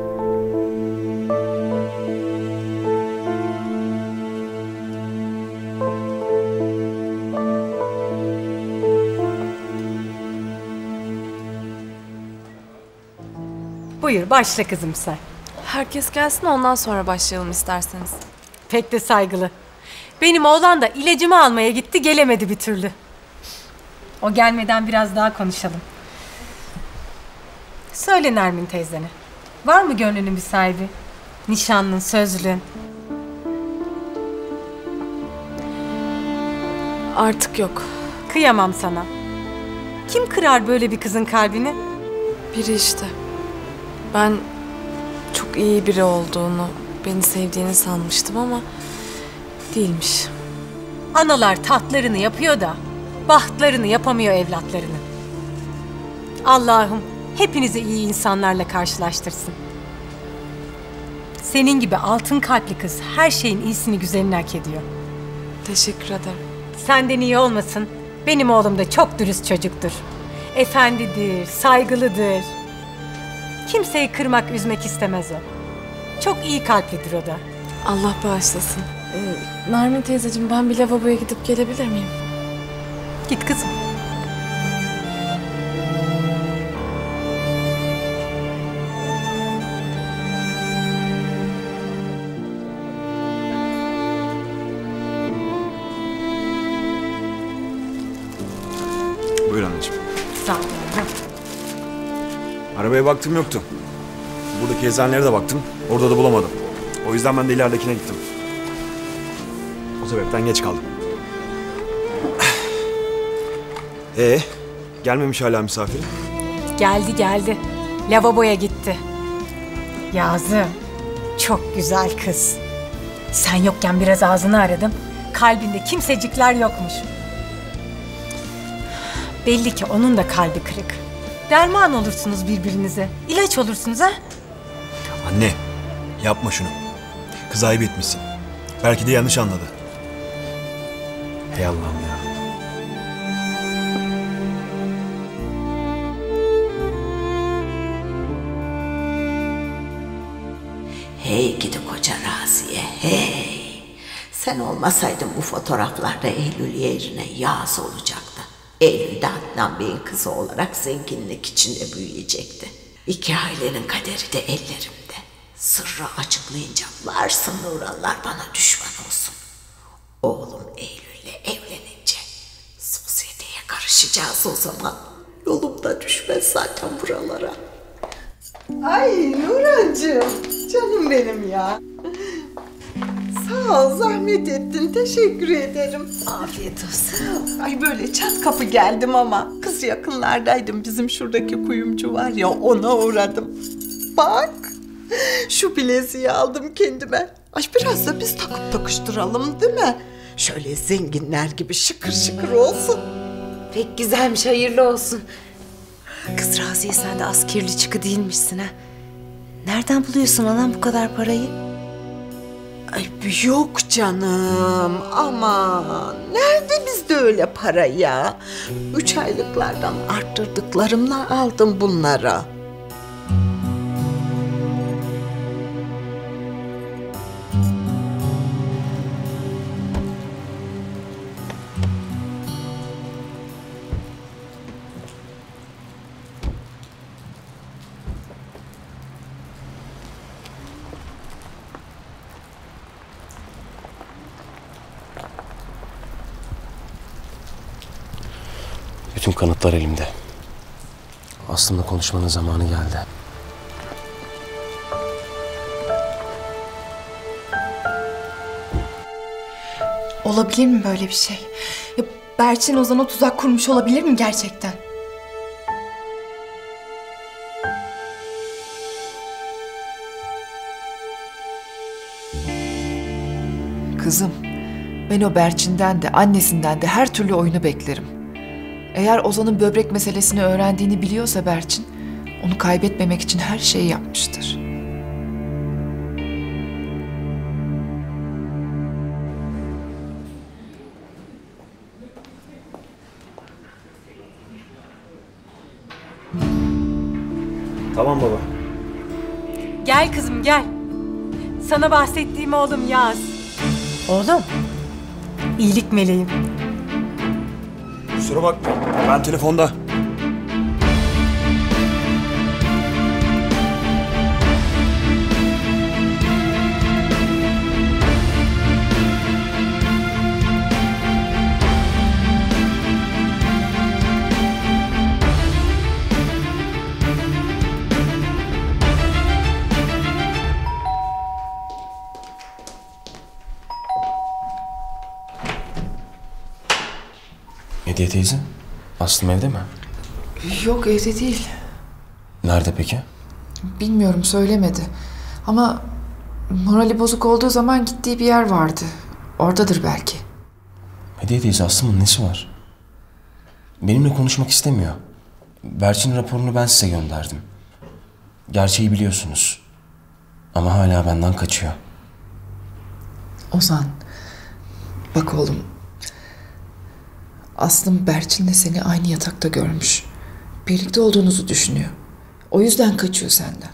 [SPEAKER 3] Buyur başla kızım sen.
[SPEAKER 2] Herkes gelsin ondan sonra başlayalım isterseniz.
[SPEAKER 3] Pek de saygılı. Benim oğlan da ilacımı almaya gitti, gelemedi bir türlü. O gelmeden biraz daha konuşalım. Söyle Nermin teyzene. Var mı gönlünün bir sahibi? Nişanlın, sözlün.
[SPEAKER 2] Artık yok.
[SPEAKER 3] Kıyamam sana. Kim kırar böyle bir kızın kalbini?
[SPEAKER 2] Biri işte. Ben çok iyi biri olduğunu, beni sevdiğini sanmıştım ama değilmiş.
[SPEAKER 3] Analar tahtlarını yapıyor da bahtlarını yapamıyor evlatlarını. Allah'ım hepinizi iyi insanlarla karşılaştırsın. Senin gibi altın kalpli kız her şeyin iyisini güzelini hak ediyor.
[SPEAKER 2] Teşekkür ederim.
[SPEAKER 3] Senden iyi olmasın. Benim oğlum da çok dürüst çocuktur. Efendidir, saygılıdır. Kimseyi kırmak, üzmek istemez o. Çok iyi kalplidir o da.
[SPEAKER 2] Allah bağışlasın. Nermin teyzeciğim ben bir lavaboya gidip gelebilir miyim?
[SPEAKER 3] Git kızım.
[SPEAKER 1] Buyur anneciğim.
[SPEAKER 3] Sağ ol.
[SPEAKER 1] Arabaya baktım yoktu. Buradaki eczanelere de baktım. Orada da bulamadım. O yüzden ben de ileridekine gittim. O sebepten geç kaldım. Gelmemiş hala misafir.
[SPEAKER 3] Geldi. Lavaboya gitti. Yazım. Çok güzel kız. Sen yokken biraz ağzını aradım. Kalbinde kimsecikler yokmuş. Belli ki onun da kalbi kırık. Derman olursunuz birbirinize. İlaç olursunuz ha?
[SPEAKER 1] Anne, yapma şunu. Kız ayıp etmişsin. Belki de yanlış anladı.
[SPEAKER 7] Hey Allah'ım ya.
[SPEAKER 21] Hey gidi koca Raziye, hey. Sen olmasaydın bu fotoğraflarda Eylül yerine Yağız olacaktı. Eylül de Adnan Bey'in kızı olarak zenginlik içinde büyüyecekti. İki ailenin kaderi de ellerimde. Sırrı açıklayınca varsın Nurallar bana düşman olsun. Oğlum Eylül'le evlenince sosyeteye karışacağız o zaman. Yolumda düşmez zaten buralara.
[SPEAKER 22] Ay Nurancığım, canım benim ya. Sağ ol, zahmet ettin. Teşekkür ederim.
[SPEAKER 21] Afiyet olsun.
[SPEAKER 22] Ay böyle çat kapı geldim ama kız yakınlardaydım. Bizim şuradaki kuyumcu var ya, ona uğradım. Bak, şu bileziği aldım kendime. Ay biraz da biz takıp takıştıralım değil mi? Şöyle zenginler gibi şıkır şıkır olsun.
[SPEAKER 12] Pek güzelmiş, hayırlı olsun. Kız Raziye, sen de az kirli çıkı değilmişsin ha. Nereden buluyorsun anam bu kadar parayı?
[SPEAKER 22] Ay yok canım, aman nerede bizde öyle para ya? 3 aylıklardan arttırdıklarımla aldım bunlara.
[SPEAKER 7] Bütün kanıtlar elimde. Aslında konuşmanın zamanı geldi.
[SPEAKER 5] Olabilir mi böyle bir şey? Ya Berçin Ozan'a tuzak kurmuş olabilir mi gerçekten?
[SPEAKER 8] Kızım, ben o Berçin'den de annesinden de her türlü oyunu beklerim. Eğer Ozan'ın böbrek meselesini öğrendiğini biliyorsa Berçin, onu kaybetmemek için her şeyi yapmıştır.
[SPEAKER 7] Tamam baba.
[SPEAKER 3] Gel kızım gel. Sana bahsettiğim oğlum Yağız. Oğlum, iyilik meleğim.
[SPEAKER 1] Kusura bakma. Ben telefonda.
[SPEAKER 7] Hediye teyze, Aslım evde mi?
[SPEAKER 8] Yok, evde değil.
[SPEAKER 7] Nerede peki?
[SPEAKER 8] Bilmiyorum, söylemedi. Ama morali bozuk olduğu zaman gittiği bir yer vardı. Oradadır belki.
[SPEAKER 7] Hediye teyze, Aslım'ın nesi var? Benimle konuşmak istemiyor. Berçin raporunu ben size gönderdim. Gerçeği biliyorsunuz. Ama hala benden kaçıyor.
[SPEAKER 8] Ozan, bak oğlum. Aslım Berçin'le seni aynı yatakta görmüş. Birlikte olduğunuzu düşünüyor. O yüzden kaçıyor senden.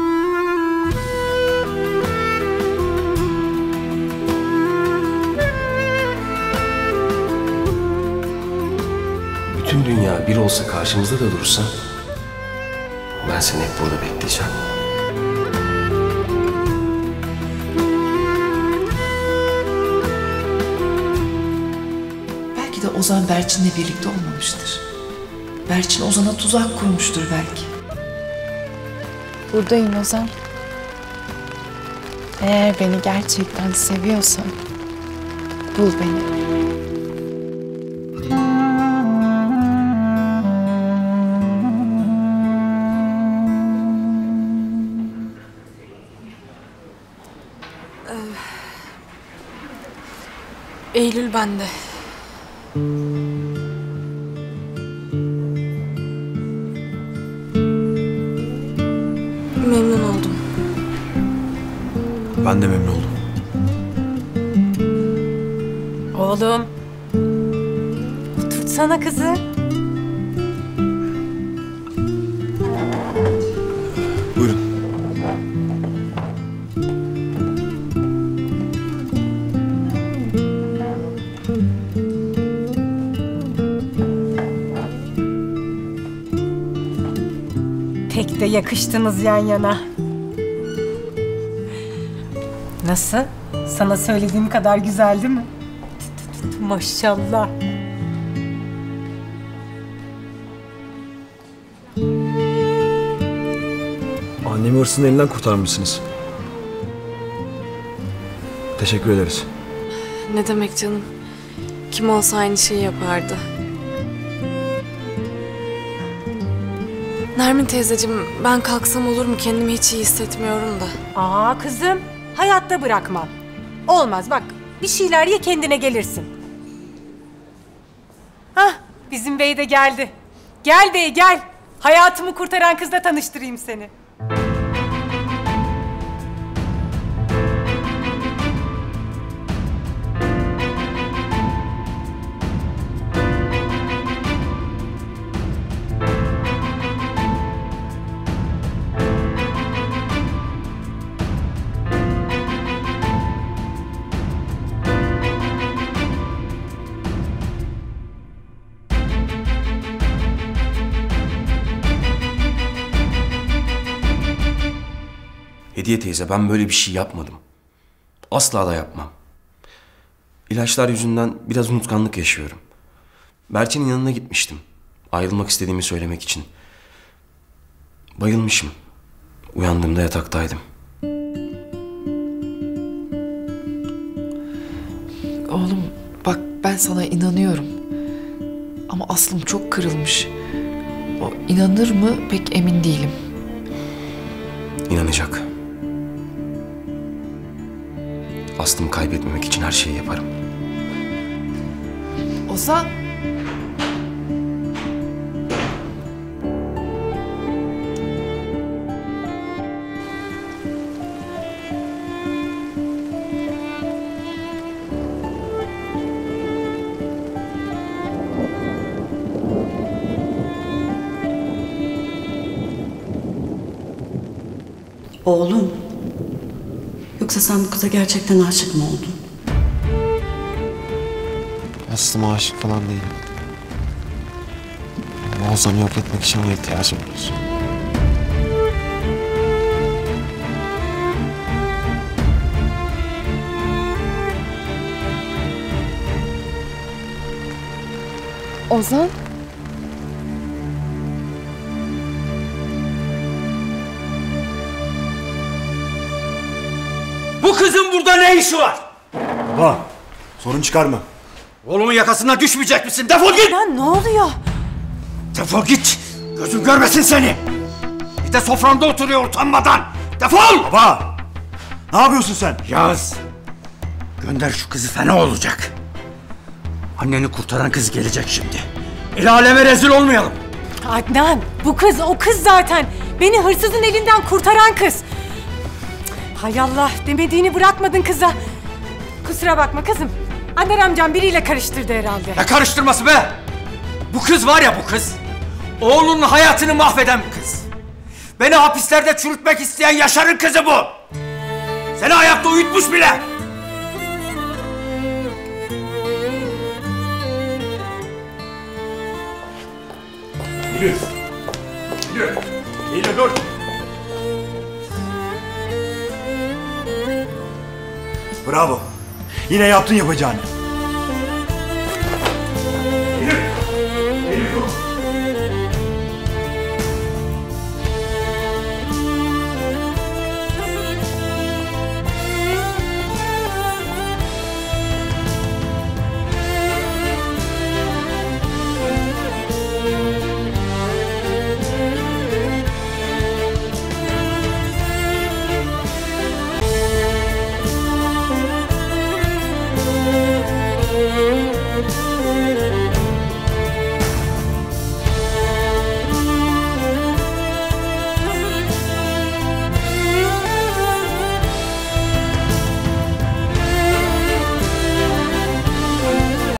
[SPEAKER 7] Bütün dünya bir olsa karşımızda da dursa, ben seni hep burada bekleyeceğim.
[SPEAKER 8] Belki de Ozan Berçin'le birlikte olmamıştır. Berçin Ozan'a tuzak kurmuştur belki.
[SPEAKER 17] Buradayım Ozan. Eğer beni gerçekten seviyorsan bul beni.
[SPEAKER 2] Eylül bende. Memnun oldum.
[SPEAKER 1] Ben de memnun oldum.
[SPEAKER 3] Oğlum. Tutsana kızı.
[SPEAKER 1] Buyurun.
[SPEAKER 3] yakıştınız yan yana. Nasıl? Sana söylediğim kadar güzel değil mi? Maşallah.
[SPEAKER 1] Annemi hırsızın elinden kurtarmışsınız. Teşekkür ederiz.
[SPEAKER 2] Ne demek canım? Kim olsa aynı şeyi yapardı. Nermin teyzeciğim, ben kalksam olur mu? Kendimi hiç iyi hissetmiyorum da.
[SPEAKER 3] Aa kızım, hayatta bırakmam. Olmaz bak, bir şeyler ye kendine gelirsin. Hah, bizim bey de geldi. Gel bey gel. Hayatımı kurtaran kızla tanıştırayım seni.
[SPEAKER 7] Hediye teyze, ben böyle bir şey yapmadım. Asla da yapmam. İlaçlar yüzünden biraz unutkanlık yaşıyorum. Berçin'in yanına gitmiştim. Ayrılmak istediğimi söylemek için. Bayılmışım. Uyandığımda yataktaydım.
[SPEAKER 8] Oğlum bak, ben sana inanıyorum. Ama Aslım çok kırılmış. O inanır mı pek emin değilim.
[SPEAKER 7] İnanacak. Aslımı kaybetmemek için her şeyi yaparım.
[SPEAKER 8] Ozan.
[SPEAKER 12] Oğlum. Yoksa sen bu kıza gerçekten aşık mı oldun?
[SPEAKER 7] Aslıma aşık falan değilim. Ama Ozan'ı yok etmek için ona ihtiyacım var.
[SPEAKER 2] Ozan?
[SPEAKER 4] Bu kızın burada ne işi var?
[SPEAKER 1] Baba, sorun çıkarma.
[SPEAKER 4] Oğlumun yakasından düşmeyecek misin? Defol git!
[SPEAKER 3] Lan ne oluyor?
[SPEAKER 4] Defol git! Gözüm görmesin seni! Bir de soframda oturuyor utanmadan! Defol!
[SPEAKER 1] Baba! Ne yapıyorsun sen?
[SPEAKER 4] Yaz! Gönder şu kızı, fena olacak. Anneni kurtaran kız gelecek şimdi. El aleme rezil olmayalım.
[SPEAKER 3] Adnan, bu kız o kız zaten. Beni hırsızın elinden kurtaran kız. Hay Allah, demediğini bırakmadın kıza. Kusura bakma kızım. Adnan amcam biriyle karıştırdı herhalde.
[SPEAKER 4] Ne karıştırması be? Bu kız var ya, bu kız. Oğlunun hayatını mahveden bir kız. Beni hapislerde çürütmek isteyen Yaşar'ın kızı bu. Seni ayakta uyutmuş bile.
[SPEAKER 1] Yürü. Yürü. Yürü dur. Bravo. Yine yaptın yapacağını.